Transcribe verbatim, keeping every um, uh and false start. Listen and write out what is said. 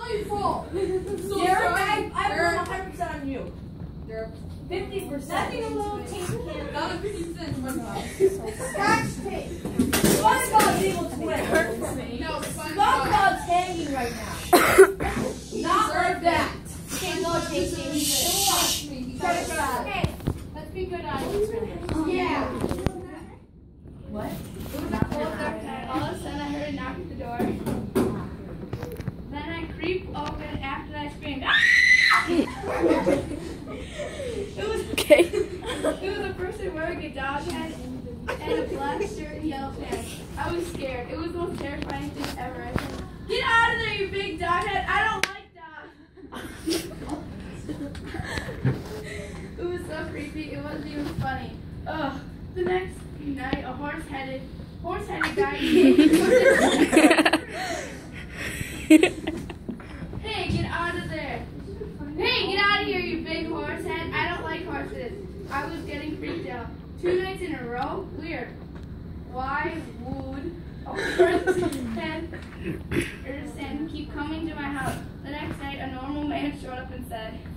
not your fault. So Derek, I, I blame one hundred percent on you. Derek. fifty percent. Nothing a little tape can. Not a fifty percent. Oh my god. Scotch tape. SpongeBob's able to win. No, SpongeBob's hanging right now. Not like that. Okay, go take it. Okay, let's be good audience. Yeah. What? It was a cold dark night. All of a sudden, I heard a knock at the door. Then I creep open after I screamed. It was okay. It was a person wearing a dog head and a black shirt and yellow pants. I was scared. It was the most terrifying thing ever. I said, "Get out of there, you big dog head! I don't like dogs." It was so creepy. It wasn't even funny. Ugh. The next night, a horse-headed, horse-headed guy. Hey, get out of there! Hey, get out of here, you big horse head! I don't like horses. I was getting freaked out. Two nights in a row? Weird. Why would a horse head and keep coming to my house? The next night, a normal man showed up and said,